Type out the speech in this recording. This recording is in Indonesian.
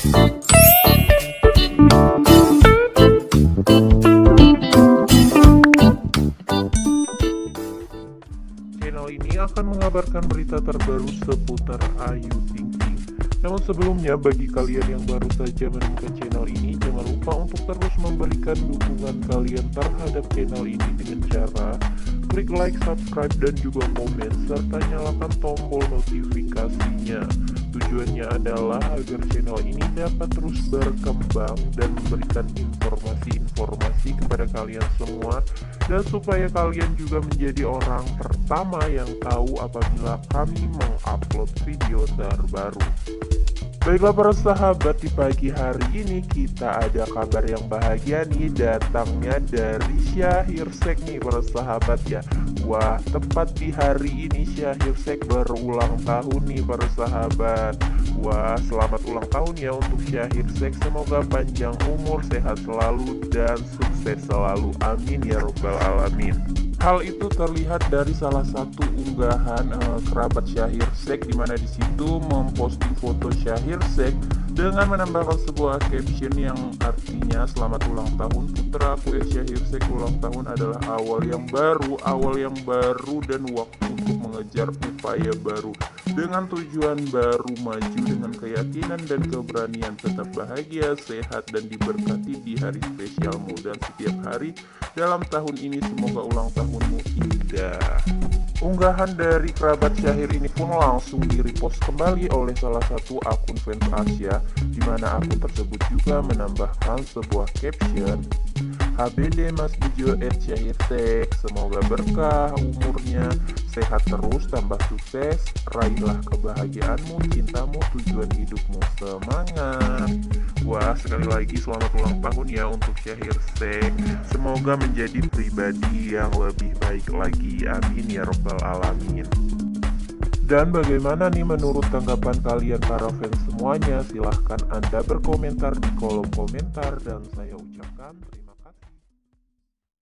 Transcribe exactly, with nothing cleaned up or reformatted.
Channel ini akan mengabarkan berita terbaru seputar Ayu Ting Ting. Namun sebelumnya, bagi kalian yang baru saja menemukan channel ini, jangan lupa untuk terus memberikan dukungan kalian terhadap channel ini dengan cara klik like, subscribe, dan juga komen, serta nyalakan tombol notifikasinya. Tujuannya adalah agar channel ini dapat terus berkembang dan memberikan informasi-informasi kepada kalian semua, dan supaya kalian juga menjadi orang pertama yang tahu apabila kami mengupload video terbaru. Baiklah para sahabat, di pagi hari ini kita ada kabar yang bahagia nih, datangnya dari Shaheer Sheikh nih para sahabat ya. Wah, tepat di hari ini Shaheer Sheikh berulang tahun nih para sahabat. Wah, selamat ulang tahun ya untuk Shaheer Sheikh. Semoga panjang umur, sehat selalu, dan sukses selalu. Amin ya robbal alamin. Hal itu terlihat dari salah satu unggahan uh, kerabat Shaheer Sheikh, di mana di situ memposting foto Shaheer Sheikh dengan menambahkan sebuah caption yang artinya selamat ulang tahun putraku ya Shaheer Sheikh. Ulang tahun adalah awal yang baru, awal yang baru dan waktu untuk mengejar upaya baru dengan tujuan baru, maju dengan keyakinan dan keberanian, tetap bahagia, sehat, dan diberkati di hari spesialmu dan setiap hari dalam tahun ini. Semoga ulang tahunmu indah. Unggahan dari kerabat Shaheer ini pun langsung di-repost kembali oleh salah satu akun fans Asia, di mana akun tersebut juga menambahkan sebuah caption, H B D Mas Bejo et Shaheer Sheikh, semoga berkah umurnya, sehat terus, tambah sukses, raihlah kebahagiaanmu, cintamu, tujuan hidupmu, semangat. Wah, sekali lagi selamat ulang tahun ya untuk Shaheer Sheikh. Semoga menjadi pribadi yang lebih baik lagi, amin ya robbal alamin. Dan bagaimana nih menurut tanggapan kalian para fans semuanya? Silahkan Anda berkomentar di kolom komentar, dan saya ucapkan terima kasih.